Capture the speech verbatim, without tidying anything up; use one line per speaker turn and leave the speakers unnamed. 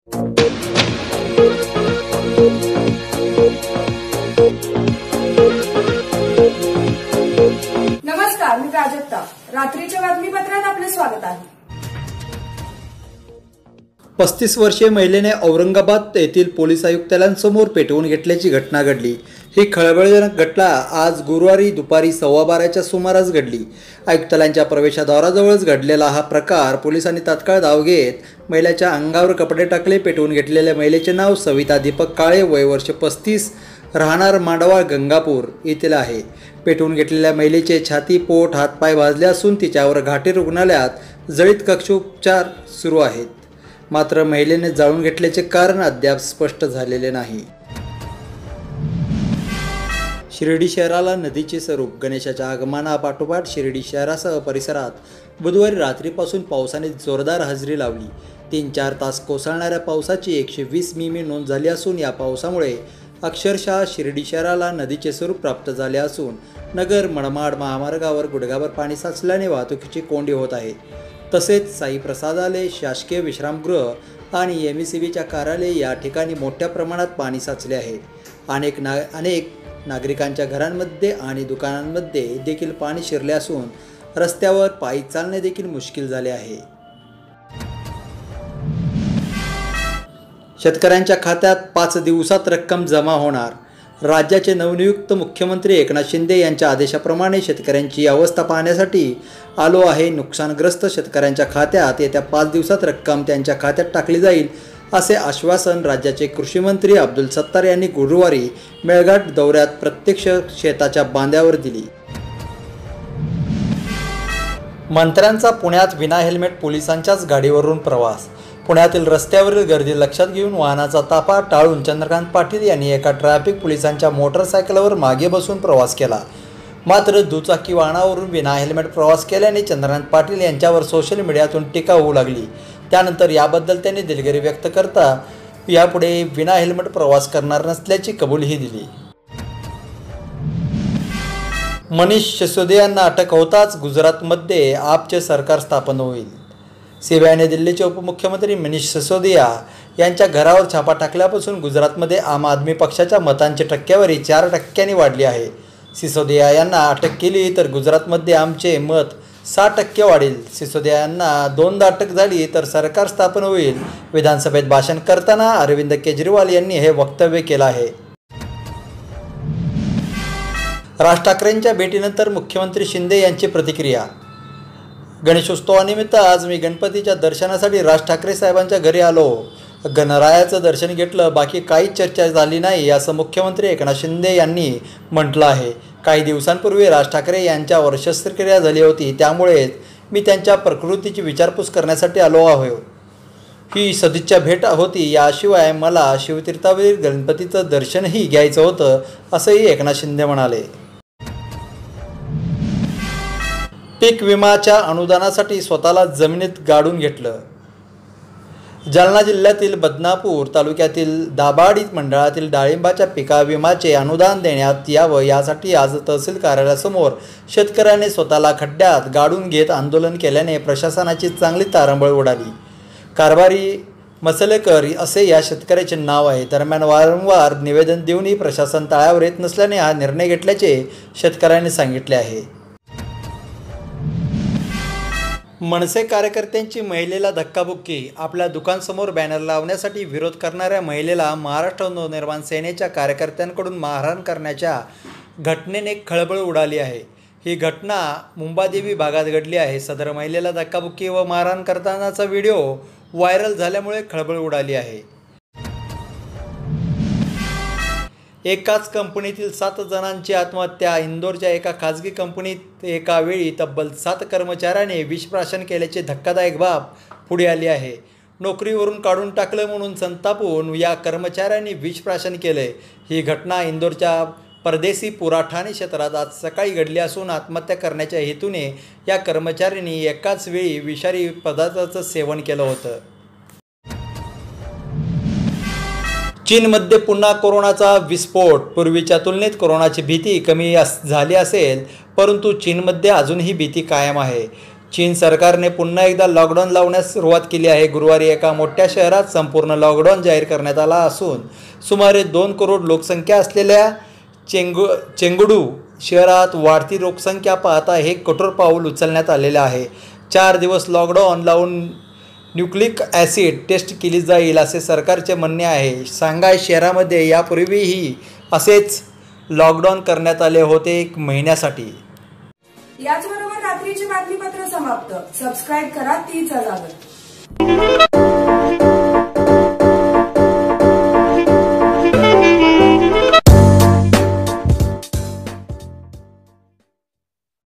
नमस्कार, मी प्राजक्ता. रात्रीच्या बातमीपत्रात आपले स्वागत आहे.
पस्तीस वर्षीय महिलेने औरंगाबाद येथील पोलीस आयुक्तालयांसमोर पेटवून घेतल्याची घटना घडली. ही खळबळजनक घटना आज गुरुवारी दुपारी सव्वा बाराच्या सुमारास घडली. आयुक्तालयांच्या प्रवेशद्वाराजवळच घडलेला हा प्रकार पोलिसांनी तात्काळ धाव घेत महिलेच्या अंगावर कपडे टाकले. पेटवून घेतलेल्या महिलेचे नाव सविता दीपक काळे, वय वर्ष पस्तीस, राहणार मांडवाळ गंगापूर येथील आहे. पेटवून घेतलेल्या महिलेचे छाती, पोट, हातपाय भाजले असून तिच्यावर घाटी रुग्णालयात जळीत कक्षोपचार सुरू आहेत. मात्र महिलेने जाळून घेतल्याचे कारण अद्याप स्पष्ट झालेले नाही. शिर्डी शहराला नदीचे स्वरूप. गणेशाच्या आगमनापाठोपाठ शिर्डी शहरासह परिसरात बुधवारी रात्रीपासून पावसाने जोरदार हजेरी लावली. तीन चार तास कोसळणाऱ्या पावसाची एकशे वीस मिमी नोंद झाली असून या पावसामुळे अक्षरशः शिर्डी शहराला नदीचे स्वरूप प्राप्त झाले असून नगर मनमाड महामार्गावर गुडघाभर पाणी साचल्याने वाहतुकीची कोंडी होत आहे. तसेच साई प्रसादालय, शासकीय विश्रामगृह आणि एम ई सी बीच्या कार्यालय या ठिकाणी मोठ्या प्रमाणात पाणी साचले आहे. अनेक ना अनेक नागरिकांच्या घरांमध्ये आणि दुकानांमध्ये देखील पाणी शिरले असून रस्त्यावर पायी चालणे देखील मुश्किल झाले आहे. शेतकऱ्यांच्या खात्यात पाच दिवसात रक्कम जमा होणार. राज्याचे नवनियुक्त मुख्यमंत्री एकनाथ शिंदे यांच्या आदेशाप्रमाणे शेतकऱ्यांची अवस्था पाहण्यासाठी आलो आहे. नुकसानग्रस्त शेतकऱ्यांच्या खात्यात येत्या पाच दिवसात रक्कम त्यांच्या खात्यात टाकली जाईल असे आश्वासन राज्याचे कृषी मंत्री अब्दुल सत्तार यांनी गुरुवारी मेळघाट दौऱ्यात प्रत्यक्ष शेताच्या बांध्यावर दिली. मंत्र्यांचा पुण्यात विना हेल्मेट पोलिसांच्याच गाडीवरून प्रवास. पुण्यातील रस्त्यावरील गर्दी लक्षात घेऊन वाहनाचा ताफा टाळून चंद्रकांत पाटील यांनी एका ट्रॅफिक पोलिसांच्या मोटरसायकलवर मागे बसून प्रवास केला. मात्र दुचाकी वाहनावरून विना हेल्मेट प्रवास केल्याने चंद्रकांत पाटील यांच्यावर सोशल मीडियातून टीका होऊ लागली. त्यानंतर याबद्दल त्यांनी दिलगिरी व्यक्त करता यापुढे विना हेल्मेट प्रवास करणार नसल्याची कबुलीही दिली. मनीष सिसोदिया यांना अटक होताच गुजरातमध्ये आपचे सरकार स्थापन होईल. सीबीआयने दिल्लीचे उपमुख्यमंत्री मनीष सिसोदिया यांच्या घरावर छापा टाकल्यापासून गुजरातमध्ये आम आदमी पक्षाच्या मतांची टक्केवारी चार टक्क्यांनी वाढली आहे. सिसोदिया यांना अटक केली तर गुजरातमध्ये आमचे मत सहा टक्के वाढेल. सिसोदिया यांना दोनदा अटक झाली तर सरकार स्थापन होईल. विधानसभेत भाषण करताना अरविंद केजरीवाल यांनी हे वक्तव्य केलं आहे. राज ठाकरेंच्या भेटीनंतर मुख्यमंत्री शिंदे यांची प्रतिक्रिया. गणेशोत्सवानिमित्त आज मी गणपतीच्या दर्शनासाठी राज ठाकरे साहेबांच्या घरी आलो. गणरायाचं दर्शन घेतलं, बाकी काहीच चर्चा झाली नाही असं मुख्यमंत्री एकनाथ शिंदे यांनी म्हटलं आहे. काही दिवसांपूर्वी राज ठाकरे यांच्यावर शस्त्रक्रिया झाली होती, त्यामुळेच मी त्यांच्या प्रकृतीची विचारपूस करण्यासाठी आलो आहे. ही सदिच्छा भेट होती. याशिवाय मला शिवतीर्थावरील गणपतीचं दर्शनही घ्यायचं होतं असंही एकनाथ शिंदे म्हणाले. पीक विम्याच्या अनुदानासाठी स्वतःला जमिनीत गाडून घेतलं. जालना जिल्ह्यातील बदनापूर तालुक्यातील दाभाडी मंडळातील डाळिंबाच्या पिका विम्याचे अनुदान देण्यात यावं यासाठी आज तहसील कार्यालयासमोर शेतकऱ्याने स्वतःला खड्ड्यात गाडून घेत आंदोलन केल्याने प्रशासनाची चांगली तारंबळ उडाली. कारभारी मसलेकर असे या शेतकऱ्याचे नाव आहे. दरम्यान वारंवार निवेदन देऊनही प्रशासन तळावर येत नसल्याने हा निर्णय घेतल्याचे शेतकऱ्यांनी सांगितले आहे. मनसे कार्यकर्त्यांची महिलेला धक्काबुक्की. आपल्या दुकानसमोर बॅनर लावण्यासाठी विरोध करणाऱ्या महिलेला महाराष्ट्र नवनिर्माण सेनेच्या कार्यकर्त्यांकडून मारहाण करण्याच्या घटनेने खळबळ उडाली आहे. ही घटना मुंबादेवी भागात घडली आहे. सदर महिलेला धक्काबुक्की व मारहाण करतानाचा व्हिडिओ व्हायरल झाल्यामुळे खळबळ उडाली आहे. एकाच कंपनीतील सात जणांची आत्महत्या. इंदोरच्या एका खाजगी कंपनीत एका वेळी तब्बल सात कर्मचाऱ्याने विषप्राशन केल्याची धक्कादायक बाब पुढे आली आहे. नोकरीवरून काढून टाकलं म्हणून संतापून या कर्मचाऱ्यांनी विषप्राशन केले. ही घटना इंदोरच्या परदेसीपुरा ठाणे क्षेत्रात आज सकाळी घडली असून आत्महत्या करण्याच्या हेतूने या कर्मचाऱ्यांनी एकाच वेळी विषारी पदार्थाचं सेवन केलं होतं. चीनमध्ये पुन्हा कोरोनाचा विस्फोट. पूर्वीच्या तुलनेत कोरोनाची भीती कमी झाली असेल, परंतु चीनमध्ये अजूनही भीती कायम आहे. चीन सरकारने पुन्हा एकदा लॉकडाऊन लावण्यास सुरुवात केली आहे. गुरुवारी एका मोठ्या शहरात संपूर्ण लॉकडाऊन जाहीर करण्यात आला असून सुमारे दोन करोड लोकसंख्या असलेल्या चेंगु चेंगडू शहरात वाढती लोकसंख्या पाहता हे कठोर पाऊल उचलण्यात आलेले आहे. चार दिवस लॉकडाऊन लावून न्यूक्लिक ॲसिड टेस्ट केली जाईल असे सरकारचे म्हणणे आहे. शांघाय शहरामध्ये यापूर्वीही असेच लॉकडाऊन करण्यात आले होते एक महिन्यासाठी.
याचबरोबर रात्रीचे बातमीपत्र समाप्त. सबस्क्राईब करा तीच अजागर.